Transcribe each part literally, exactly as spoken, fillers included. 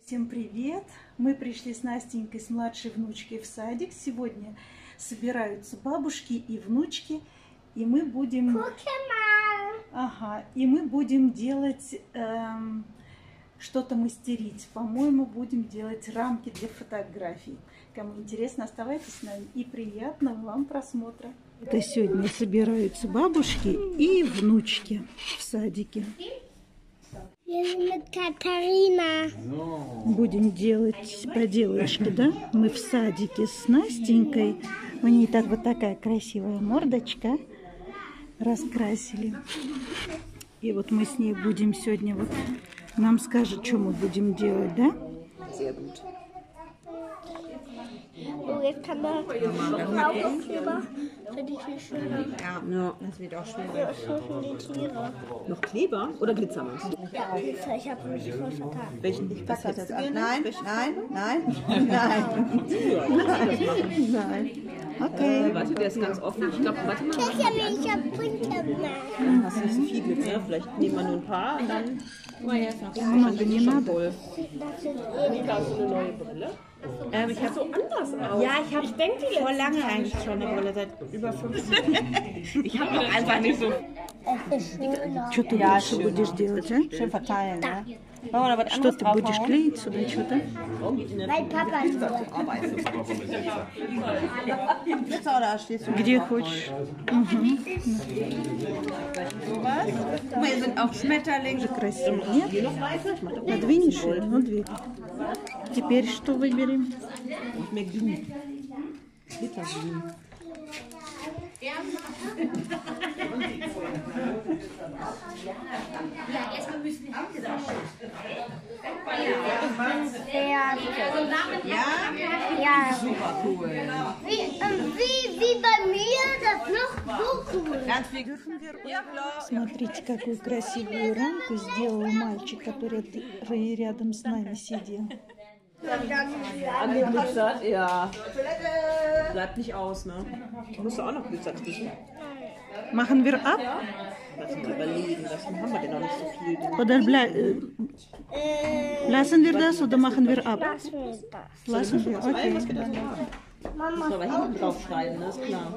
Всем привет! Мы пришли с Настенькой, с младшей внучкой в садик. Сегодня собираются бабушки и внучки, и мы будем... Ага, и мы будем делать, эм, что-то мастерить. По-моему, будем делать рамки для фотографий. Кому интересно, оставайтесь с нами. И приятного вам просмотра. Это сегодня собираются бабушки и внучки в садике. Катарина. Будем делать поделочки, да? Мы в садике с Настенькой. У нее так вот такая красивая мордочка. Раскрасили. И вот мы с ней будем сегодня, вот нам скажет, что мы будем делать, да? Oh, jetzt kann man Aufkleber für die Schöner. Ja, ja, das wird auch schwierig. Ja, für die Tiere. Noch Kleber oder Glitzer meinst du? Ja, Glitzer. Ich habe mich voll vertan. Welchen? Ich Was packe jetzt das ab? ab. Nein, nein, nein, nein, nein. Okay. Äh, warte, der ist ganz offen. Ich glaube, warte mal. Ich habe mich auf Bunte gemacht. Dann hast du nicht so viel Glitzer. Vielleicht nehmen wir nur ein paar und dann. Oh, ja, ist noch Много не надо. Das sind eh Hast du eine neue Brille? Ähm, ich habe So anders aus. ja, ich habe vor lange eigentlich schon eine Brille, seit über fünfzehn Jahren. Ich habe auch einfach nicht so Es ist schöner. Что ты Ja, дальше schön. будешь делать, а? schön verteilen. Ne? Wollen wir da was Что anderes ты будешь draufhauen? клеить сюда, что-то? Mein Papa ist so. Glitzer oder stehst du? Где хочешь. Sowas? Guck mal, hier sind auch Schmetterlinge. Красиво. Нет? Подвинешь ее? Ну, двигай. Теперь что выберем? Mehr Glühen. Glitterglühen. Ja. Ja. Super cool. Wie, ähm, wie, wie bei mir, das noch so cool. Ganz viel dürfen wir. Ja, klar. Смотрите, какую красивую рамку сделал мальчик, который рядом с нами сидел. Angeglitzert, ja. Bleibt nicht aus, ne? Musst du auch noch Glitzer kriegen. Machen wir ab? Lass uns überlegen, das haben wir denn noch nicht so viel. Подобля... äh, Lassen wir das oder machen wir ab? Was ist das? Lassen wir, okay. Was wir das haben. Mama, Müssen wir aber hinten drauf schreiben, ne? Ist klar.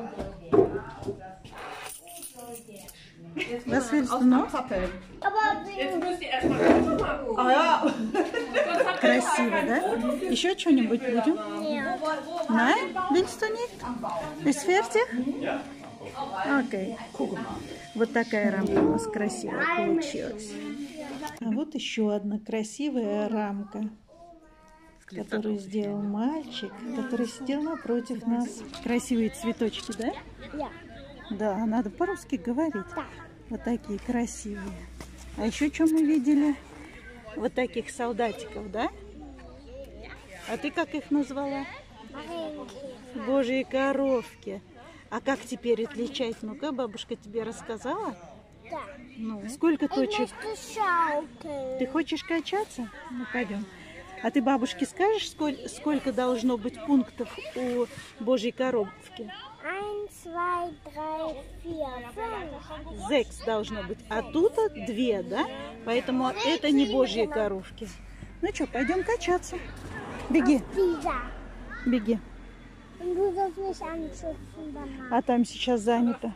Was willst du noch? aber wie, Ah ja! Красиво, да? Еще что-нибудь будем? ja. Nein? Willst du nicht? Ist fertig? Окей. Вот такая рамка у нас красивая получилась. А вот еще одна красивая рамка, которую сделал мальчик, который сидел напротив нас. Красивые цветочки, да? Ja. Да, надо по-русски говорить. Да. Вот такие красивые. А еще что мы видели? Вот таких солдатиков, да? А ты как их назвала? Marinchen. Божьи коровки. А как теперь отличать? Ну-ка, бабушка тебе рассказала? Da. Ну, сколько Ich точек? möchte schaukeln. Ты хочешь качаться? Ну, пойдем. А ты бабушке скажешь, сколь- сколько должно быть пунктов у Божьей коровки? Eins, zwei, drei, vier, fünf. Зекс должно быть. А тут две, да? Поэтому это не Божьи коровки. Ну что, пойдем качаться. Беги, Dieser. беги. Und du sollst mich anschützen danach. А там сейчас занято.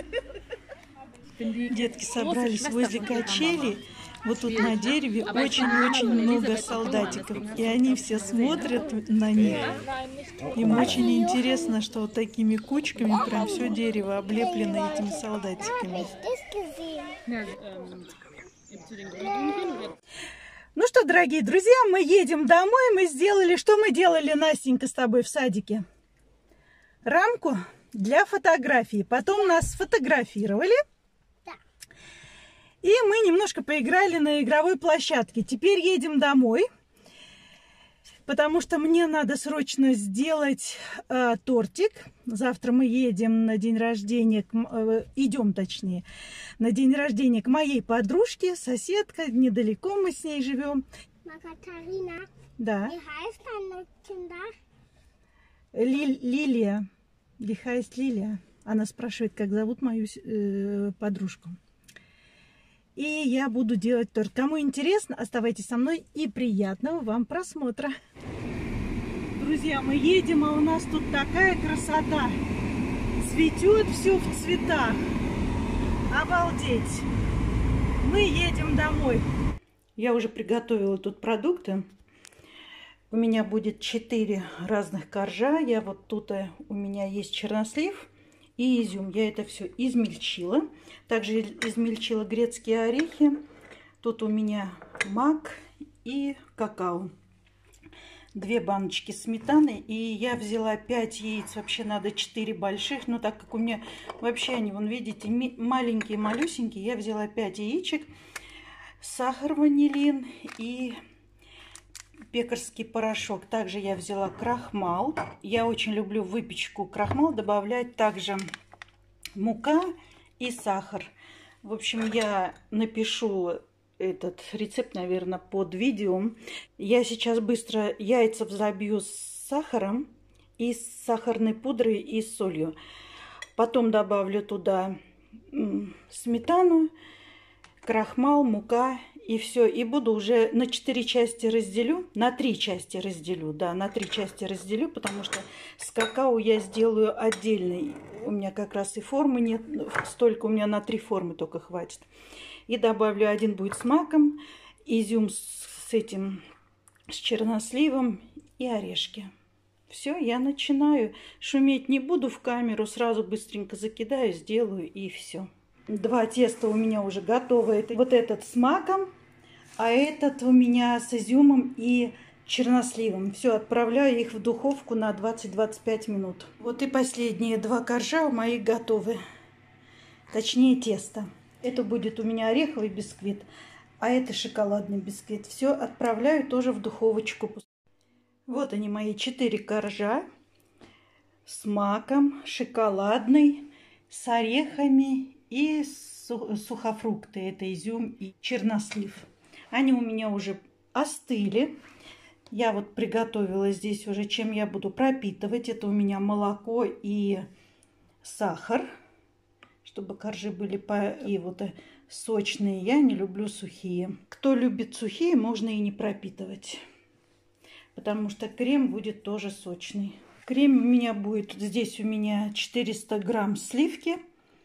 Детки собрались возле качели. Вот тут на дереве очень-очень много солдатиков. И они все смотрят на них. Им очень интересно, что вот такими кучками прям все дерево облеплено этими солдатиками. Das gesehen. Ну что, дорогие друзья, мы едем домой. Мы сделали, что мы делали, Настенька, с тобой в садике? Рамку для фотографии. Потом нас сфотографировали. И мы немножко поиграли на игровой площадке. Теперь едем домой, потому что мне надо срочно сделать э, тортик. Завтра мы едем на день рождения, к, э, идем точнее, на день рождения к моей подружке, соседка, недалеко мы с ней живем. Katharina, Да, wie heißt deine Kinder? Ли- Лилия, wie heißt Лилия? Она спрашивает, как зовут мою э, подружку. И я буду делать торт. Кому интересно, оставайтесь со мной и приятного вам просмотра. Друзья, мы едем, а у нас тут такая красота. Цветет все в цветах. Обалдеть. Мы едем домой. Я уже приготовила тут продукты. У меня будет четыре разных коржа. Я вот тут у меня есть чернослив и изюм. Я это все измельчила. Также измельчила грецкие орехи. Тут у меня мак и какао. Две баночки сметаны. И я взяла пять яиц. Вообще надо четыре больших. Но так как у меня вообще они, вон видите, маленькие, малюсенькие, я взяла пять яичек. Сахар, ванилин и пекарский порошок. Также я взяла крахмал. Я очень люблю в выпечку крахмал добавлять. Также мука и сахар. В общем, я напишу этот рецепт, наверное, под видео. Я сейчас быстро яйца взобью с сахаром и с сахарной пудрой и с солью. Потом добавлю туда сметану, крахмал, мука и все. И буду уже на четыре части разделю, на три части разделю, да, на три части разделю, потому что с какао я сделаю отдельный. У меня как раз и формы нет, столько у меня на три формы только хватит. И добавлю, один будет с маком, изюм с этим, с черносливом и орешки. Все, я начинаю. Шуметь не буду в камеру, сразу быстренько закидаю, сделаю и все. Два теста у меня уже готовы. Вот этот с маком, а этот у меня с изюмом и черносливом. Все, отправляю их в духовку на двадцать-двадцать пять минут. Вот и последние два коржа у моих готовы. Точнее, тесто. Это будет у меня ореховый бисквит, а это шоколадный бисквит. Все отправляю тоже в духовочку. Вот они, мои четыре коржа с маком, шоколадный, с орехами и сухофрукты. Это изюм и чернослив. Они у меня уже остыли. Я вот приготовила здесь уже, чем я буду пропитывать. Это у меня молоко и сахар, чтобы коржи были по... и вот сочные. Я не люблю сухие. Кто любит сухие, можно и не пропитывать, потому что крем будет тоже сочный. Крем у меня будет, здесь у меня четыреста грамм сливки,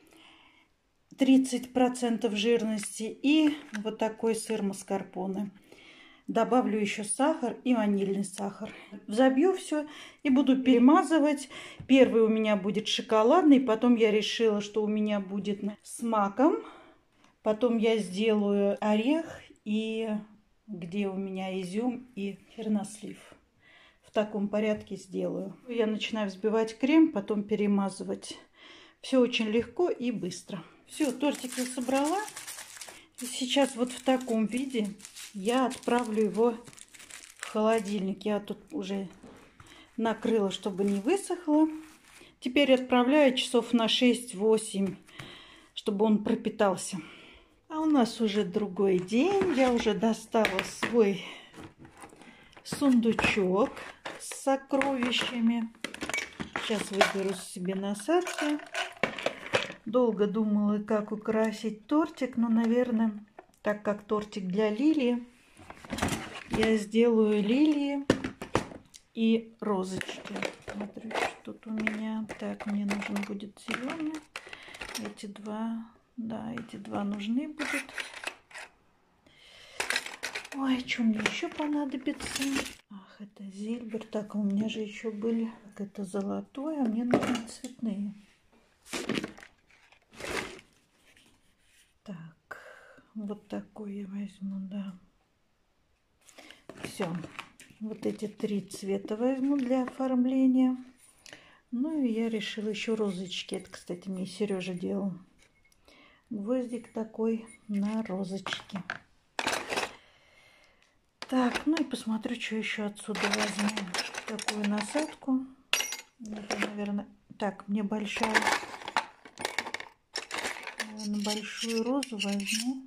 тридцать процентов жирности, и вот такой сыр маскарпоне. Добавлю еще сахар и ванильный сахар. Взобью все и буду перемазывать. Первый у меня будет шоколадный, потом я решила, что у меня будет с маком. Потом я сделаю орех и где у меня изюм и чернослив. В таком порядке сделаю. Я начинаю взбивать крем, потом перемазывать. Все очень легко и быстро. Все, тортик я собрала. И сейчас вот в таком виде я отправлю его в холодильник. Я тут уже накрыла, чтобы не высохло. Теперь отправляю часов на шесть-восемь, чтобы он пропитался. А у нас уже другой день. Я уже достала свой сундучок с сокровищами. Сейчас выберу себе насадки. Долго думала, как украсить тортик, но, наверное, так как тортик для Лилии, я сделаю лилии и розочки. Смотрю, что тут у меня. Так, мне нужен будет зеленый. Эти два, да, эти два нужны будут. Ой, что мне еще понадобится? Ах, это зильбер. Так, а у меня же еще были. Так, это золотое, а мне нужны цветные. Так, вот такой я возьму, да. Все. Вот эти три цвета возьму для оформления. Ну и я решила еще розочки. Это, кстати, мне Сережа делал. Гвоздик такой на розочки. Так, ну и посмотрю, что еще отсюда возьму. Такую насадку. Это, наверное... Так, мне большая... Наверное, большую розу возьму.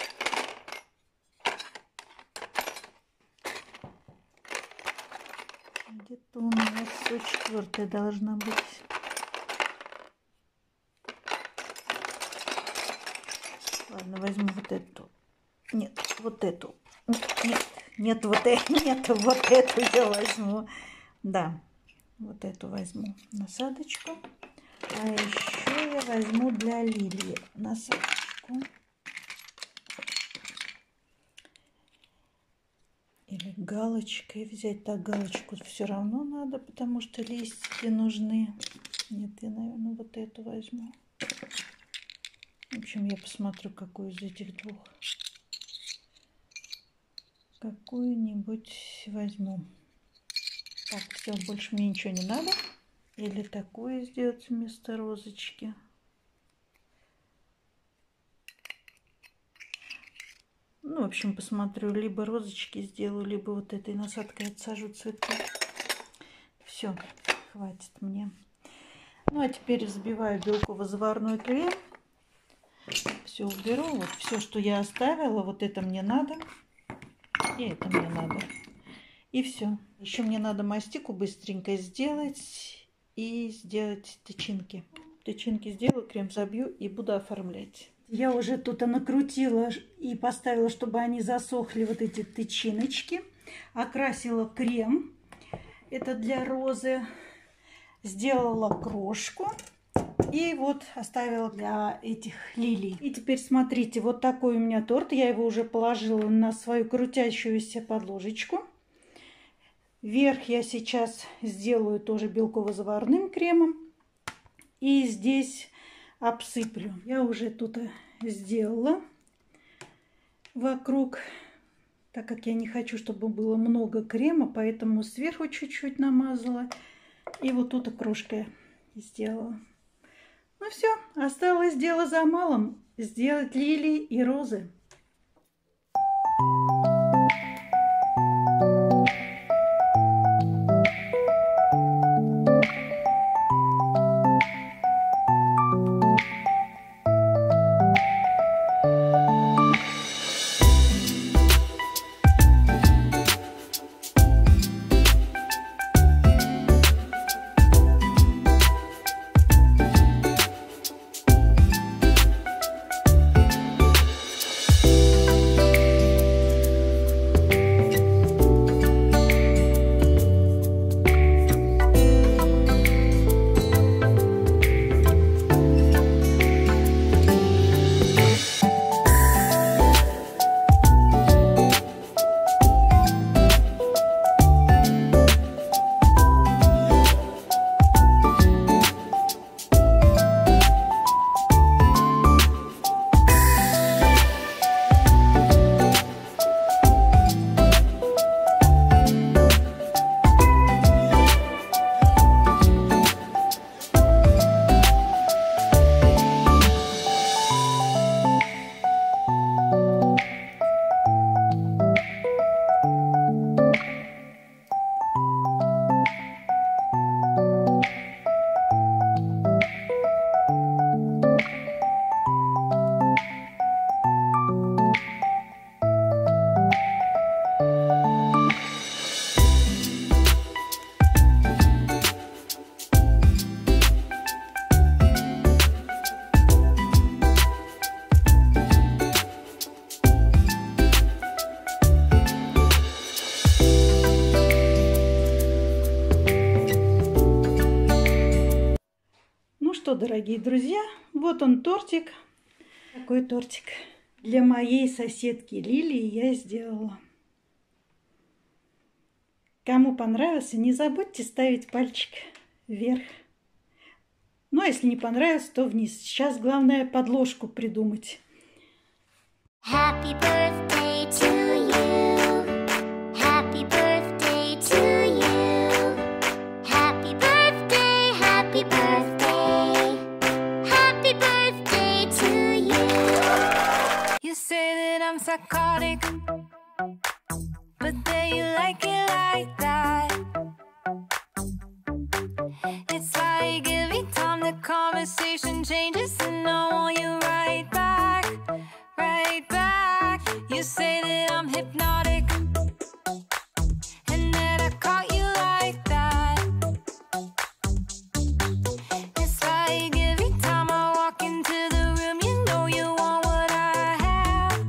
Где-то у меня сто четвёртая должна быть. Ладно, возьму вот вот эту. Нет, вот эту. Нет, нет, вот, э, нет, вот эту я возьму. Да, вот эту возьму насадочку. А еще я возьму для лилии насадочку. Или галочкой взять. Так, галочку все равно надо, потому что листики нужны. Нет, я, наверное, вот эту возьму. В общем, я посмотрю, какую из этих двух. Какую-нибудь возьму. Так, все, больше мне ничего не надо. Или такую сделать вместо розочки. Ну, в общем, посмотрю. Либо розочки сделаю, либо вот этой насадкой отсажу цветки. Все, хватит мне. Ну, а теперь взбиваю белково-заварной крем. Все уберу. Вот все, что я оставила, вот это мне надо. И это мне надо. И все. Еще мне надо мастику быстренько сделать и сделать тычинки. Тычинки сделаю, крем забью и буду оформлять. Я уже тут накрутила и поставила, чтобы они засохли, вот эти тычиночки. Окрасила крем. Это для розы. Сделала крошку. И вот оставила для этих лилий. И теперь смотрите, вот такой у меня торт. Я его уже положила на свою крутящуюся подложечку. Верх я сейчас сделаю тоже белково-заварным кремом. И здесь обсыплю. Я уже тут сделала вокруг, так как я не хочу, чтобы было много крема, поэтому сверху чуть-чуть намазала. И вот тут крошкой сделала. Ну все, осталось дело за малым. Сделать лилии и розы. Что, дорогие друзья, вот он тортик. Такой тортик для моей соседки Лилии я сделала. Кому понравился, не забудьте ставить пальчик вверх. Ну, а если не понравился, то вниз. Сейчас главное подложку придумать. Happy birthday to you. Happy birthday to you. Happy birthday, happy birthday. Happy birthday to you. You say that I'm psychotic, but then you like it like that. It's like every time the conversation changes and I want you right back, right back. You say that I'm hypnotic and that I caught you like that. It's like every time I walk into the room, you know you want what I have,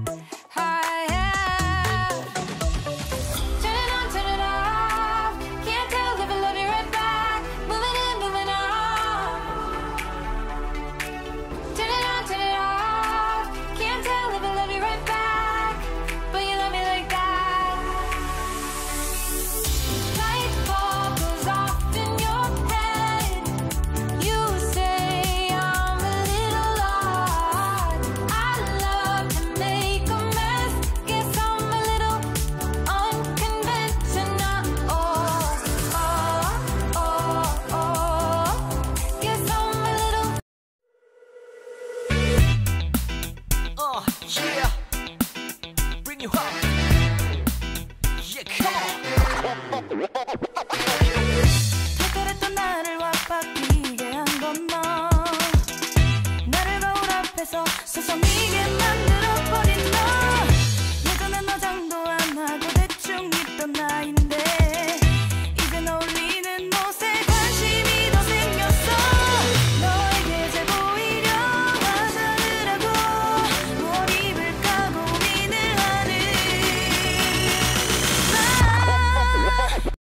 그랬던 나를 왁박이게 한 건 너 나를 거울 앞에서 서성이게 만들어버린 너 예전엔 화장도 안 하고 대충 입던 나인데 이젠 어울리는 옷에 관심이 더 생겼어 너에게 잘 보이려 화장을 하고 뭘 입을까 고민을 하는 나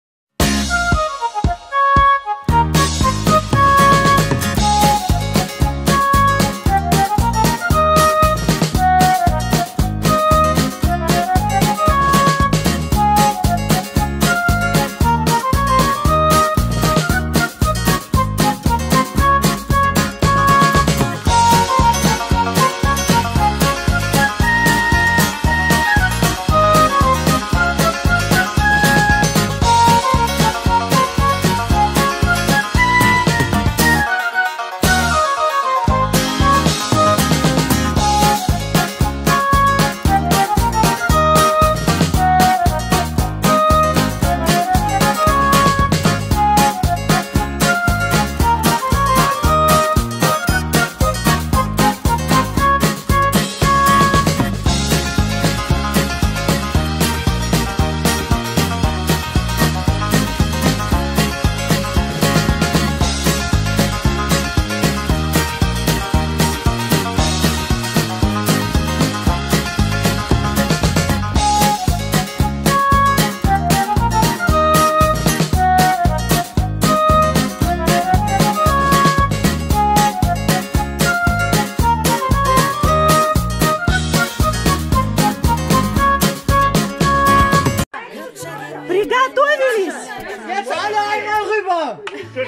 Приготовились? Jetzt alle einmal rüber!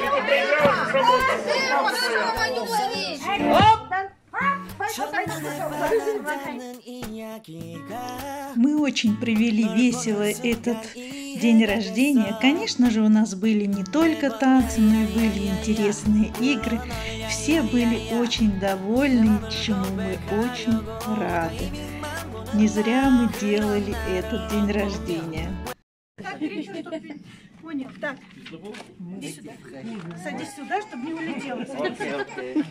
Мы очень провели весело этот день рождения. Конечно же, у нас были не только танцы, но и были интересные игры. Все были очень довольны, чему мы очень рады. Не зря мы делали этот день рождения. Понял, так, иди сюда. Садись сюда, чтобы не улетела. Okay, okay.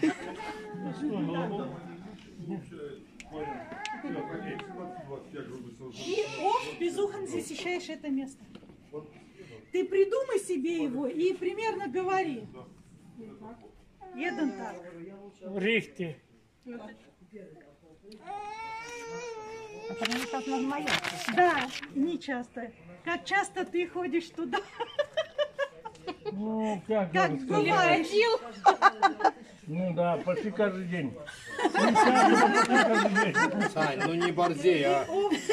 И оф, безухан защищаешь это место. Ты придумай себе его и примерно говори. Jeden так. Richtig. Да, не часто. Как часто ты ходишь туда? Ну, как, Как вам бываешь? Ну да, почти каждый день. Не каждый, почти каждый день. Сань, ну не борзей, а.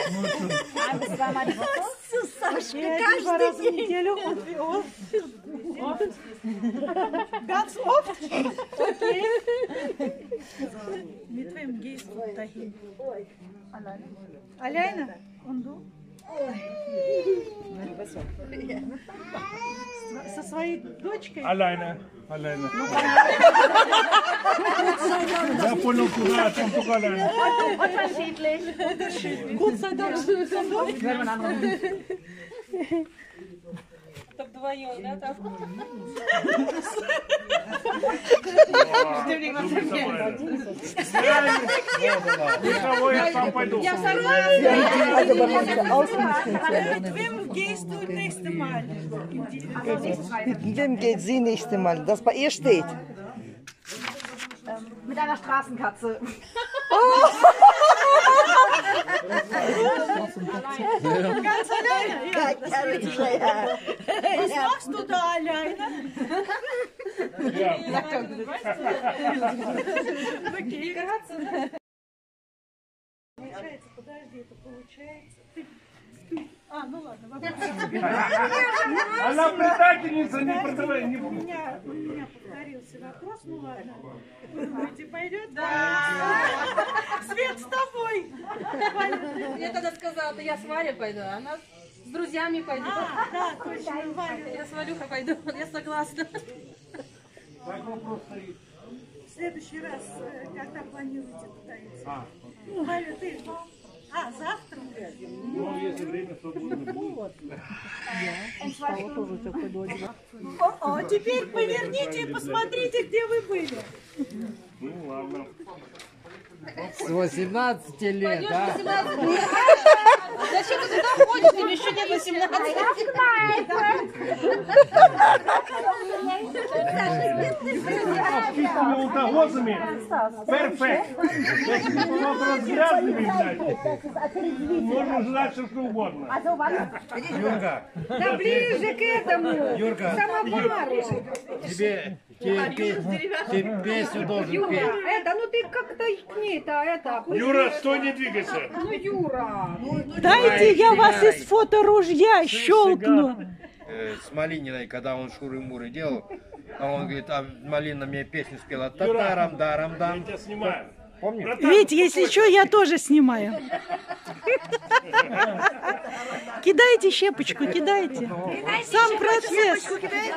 Сашка, каждый раз в неделю он Ganz oft? Okay. Mit wem gehst du dahin? Alleine. Alleine? Und du? Со своей дочкой? Alleine, alleine. Я понял, куда, о чем только alleine. Unterschiedlich. Gott sei Dank. Так вдвоем, да? Так? Никого я сам пойду. Mit wem gehst du nächste Mal? Mit wem geht sie nächste Mal? Das bei ihr steht. Mit einer Straßenkatze. Ganz alleine? Ja. Was machst du da alleine? Ja. Окей. Получается, подожди, это получается. Ты, ты... А, ну ладно, вопрос. Она предательница, не продавай, не У буду. меня, у меня повторился вопрос, ну ладно. Вы думаете, пойдет? Да. Свет с тобой. Я тогда сказала, то я с Валей пойду, а она с друзьями пойду. А, да, точно, Валя. Я с Валюхой пойду, я согласна. В следующий раз, э, когда планируете туда идти? Валя, ты? А, завтра? Ну, если время свободно будет. О, теперь поверните и посмотрите, где вы были. Ну, ладно. С восемнадцати лет, да? Зачем ты туда ходишь? Тебе еще не восемнадцать. С чистыми ультагозами перфект. Если вопрос грязными взять, можно ждать все что угодно. Юрка, Да ближе к этому. Юрка, Самовару. тебе, тебе, тебе песню должен петь. Это, ну ты как-то к ней-то, это... Юра, стой, не двигайся. Ну, Юра. Дайте я вас из фоторужья щелкну. Э, с Малининой, когда он шуры-муры делал, а он говорит, а Малина мне песню спела. Татарам, дарам, Я дам. тебя снимаю. Помнишь? Ведь, если что, я тоже снимаю. Кидайте щепочку, кидайте. Сам процесс.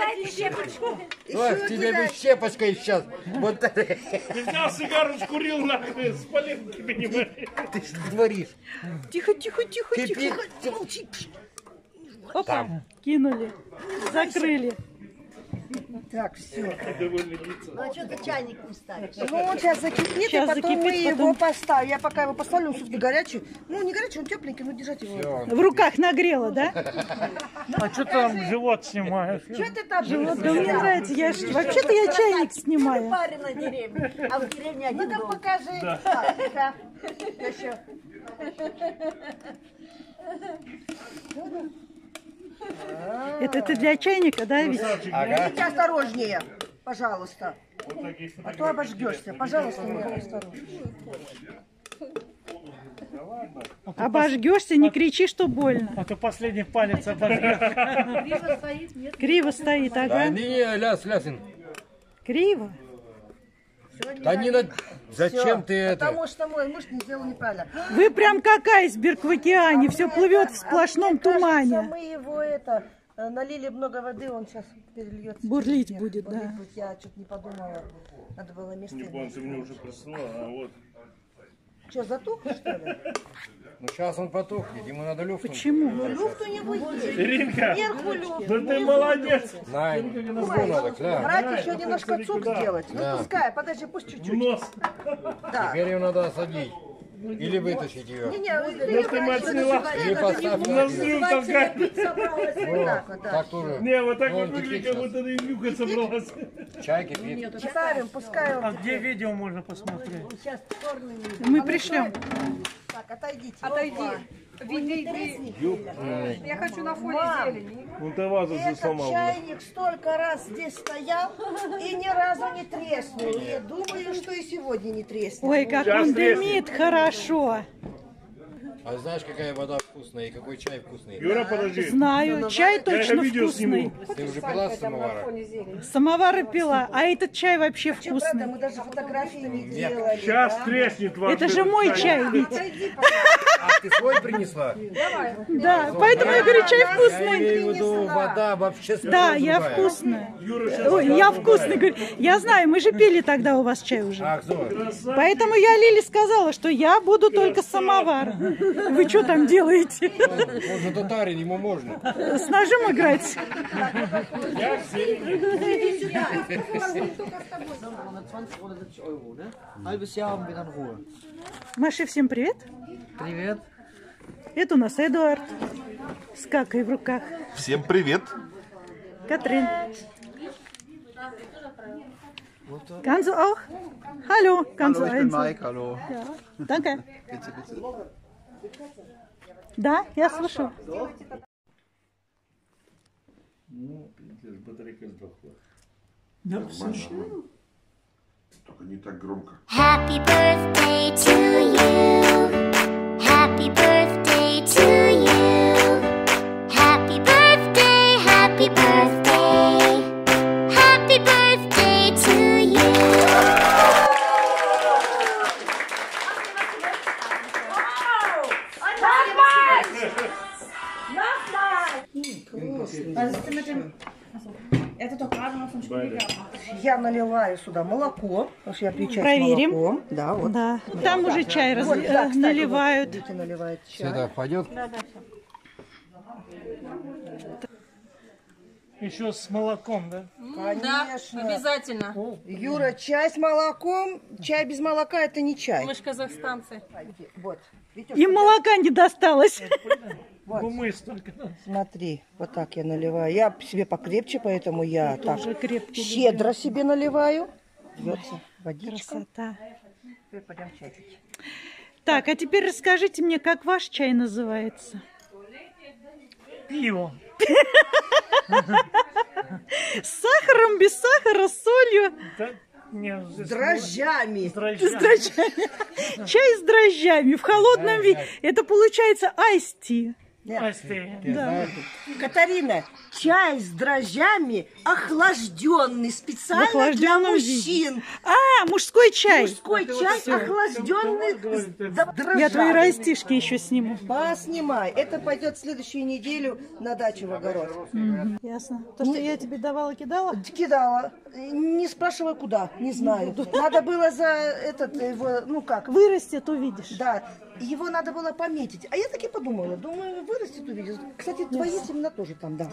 Ой, тебе бы щепочкой сейчас. Вот это. Ты взял сигару, скурил, нахуй, спалил тебе не говори. Ты что творишь? Тихо, тихо, тихо, Кипит. тихо. Опа, кинули, закрыли. Так, все. Довольно лица. Ну, он сейчас закипит, Сейчас и потом закипит, мы его потом- поставим. Я пока его поставлю, он все-таки горячий. Ну, не горячий, он тепленький, но держать его. В руках нагрела, да? А что там живот снимаешь? Что ты там Вот, да мне нравится. Я ж- вообще-то я чайник снимаю. на деревне? А в деревне один Ну-ка покажи. Так, да. Еще. Это ты для чайника, да, ведь? Ага. Будьте осторожнее, пожалуйста. А то обожгешься. Пожалуйста, не осторожнее. Обожгешься, не кричи, что больно. А то последний палец обожгет. Криво стоит, Да ага. не, не, ляс, лясин. Криво. Да не надо. Зачем ты это? Потому что мой муж не сделал неправильно. Вы прям как айсберг в океане, все плывет в сплошном Мне кажется, тумане. мы его это э, налили много воды, он сейчас перельется. Бурлить через будет, Бурлить да. будет. Я что-то не подумала. Надо было место. Вон, ты мне уже прислала, а вот. Что, затух, что ли? Ну сейчас он потухнет, ему надо люфт. Почему? Люфт у него есть. Иринка, Вверху люфт. ну ты молодец. На, ну надо, кля. Брать еще немножко цук никуда. сделать. Да. Ну пускай, подожди, пусть В чуть-чуть. нос. Да. Теперь ее надо осадить. Или вытащить ее. Не-не, Ну ты мать сняла. Или поставь На на взрыв толкать. собралась вот так вот, да. Так тоже. Не, вот так Ну, вот он выглядит, кипит как будто ты нюхать собралась. Чай кипит. Ставим, пускай он. Где видео можно посмотреть? Сейчас черный. Мы пришлем. Так, отойдите. Отойди. Опа. Види, Я хочу на фоне Мам. зелени. Ну ты вазу Этот сломал. чайник столько раз здесь стоял и ни разу не треснул. И думаю, что и сегодня не треснет. Ой, как Сейчас он треснет. дымит хорошо. А знаешь, какая вода вкусная и какой чай вкусный? Юра, подожди. Знаю, чай Я точно видео вкусный. сниму. Ты уже пила с самовара? Самовары пила, а этот чай вообще Что, правда, вкусный. мы даже фотографии не делали. Сейчас да? треснет ваш. Это же мой чай ведь. А ты свой принесла? Да, поэтому я говорю, чай Я вкусный. имею в виду, вода вообще совершенно Да, я другая. вкусная. Юра сейчас. Ой, я вкусный, говорю. Я знаю, мы же пили тогда у вас чай уже. Ах, кто? Поэтому я Лиле сказала, что я буду только самовар. Вы что там делаете? Он же татарин, ему можно. С ножом играть? Halbes Jahr haben wir dann Ruhe. Маша, всем привет. Привет. Это у нас Эдуард с какой в руках. Всем привет. Катрин. Kannst du auch? Hallo, kannst du Hallo, ich bin eins? Mike, hallo. Ja, danke. Bitte, bitte. Да, я слышу. Ну, батарейка сдохла. Только не так громко. Happy birthday to you. Happy birthday to you. Happy birthday, happy birthday. Happy birthday to you. Это только одно функциональное. Я наливаю сюда молоко, потому что я пью чай Проверим. с молоком. Да, вот. Да. Там уже чай раз... Вот, да, кстати, наливают. Вот, видите, наливают чай. Сюда пойдет? Да, да, все. Еще с молоком, да? Конечно. Обязательно. Юра, чай с молоком, чай без молока это не чай. Мы же казахстанцы. Вот. Видишь, Им молока не досталось. вот. Гумы столько. Смотри, вот так я наливаю. Я себе покрепче, поэтому я так Тоже крепкий. щедро себе наливаю. Льется водичка. Красота. Теперь пойдем чай пить. Так, а теперь расскажите мне, как ваш чай называется? Пиво. С сахаром, без сахара, с солью? Да? Не, С дрожжами. с дрожжами. С дрожжами. Чай с дрожжами в холодном виде. Это получается айсти. Асти. Да. Катарина, чай с дрожжами охлажденный специально В охлажденном для виде. мужчин. А, мужской чай. Мужской чай охлажденный с дрожжами. Я твои растишки еще сниму. Поснимай. Это пойдет в следующую неделю на дачу в огород. Ясно. То, что я тебе давала, кидала? Кидала. Не спрашивай куда, не знаю. Надо было за этот его, ну как, Вырастет, увидишь. да, его надо было пометить. А я так и подумала, думаю, вырастет, увидишь. Кстати, твои семена тоже там, да.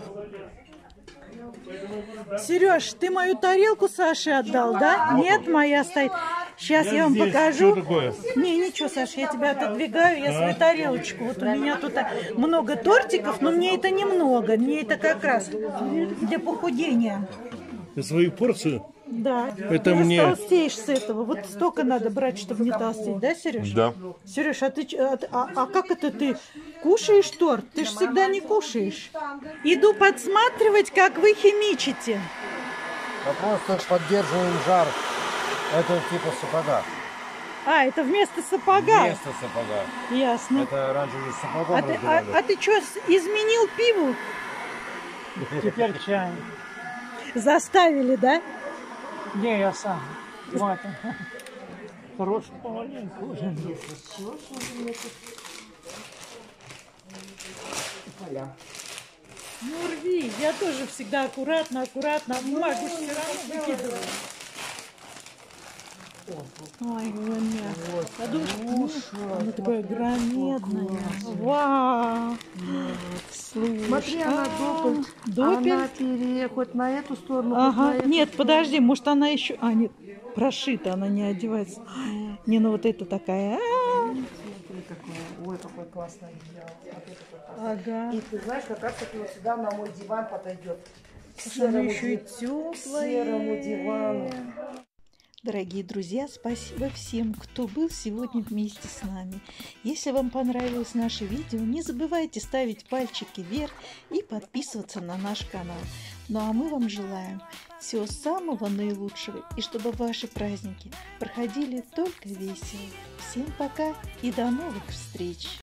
Сереж, ты мою тарелку Саше отдал, да? Нет, моя стоит. Сейчас я, вам здесь. покажу. Что такое? Не, ничего, Саша, я тебя отодвигаю, я свою тарелочку. Вот у меня тут много тортиков, но мне это немного. Мне это как раз для похудения. Свою порцию? Да. Это ты мне- растолстеешь с этого. Вот столько надо брать, чтобы не толстеть, да, Сереж? Да. Сереж, а, ты, ч- а, а- а как это ты кушаешь торт? Ты же всегда не кушаешь. Иду подсматривать, как вы химичите. Мы просто поддерживаем жар. Это типа сапога. А, это вместо сапога. Вместо сапога. Ясно. Это раньше же сапогом А ты, а, разбирали. а ты что, изменил пиву? Теперь чай. Заставили, да? Не, я сам. Хватит. Хороший помаленьку. Ну рви, я тоже всегда аккуратно, аккуратно, а бумагу все равно выкидываю. Ой, воня. Подушка, она такая громадная. Вау. Слушай, Смотри, она допель. допель? Она переходит на эту сторону. хоть Ага, на эту нет, сторону. подожди, может она еще... А, нет, прошита, она не одевается. Не, ну вот это такая... а. Смотри, какое. Ой, какой классный одеяло. Смотри, какой классный. Ага. И ты знаешь, как раз таки вот сюда на мой диван подойдет. К Слушай, она серому еще и ди- к теплая. серому дивану. Дорогие друзья, спасибо всем, кто был сегодня вместе с нами. Если вам понравилось наше видео, не забывайте ставить пальчики вверх и подписываться на наш канал. Ну а мы вам желаем всего самого наилучшего и чтобы ваши праздники проходили только весело. Всем пока и до новых встреч!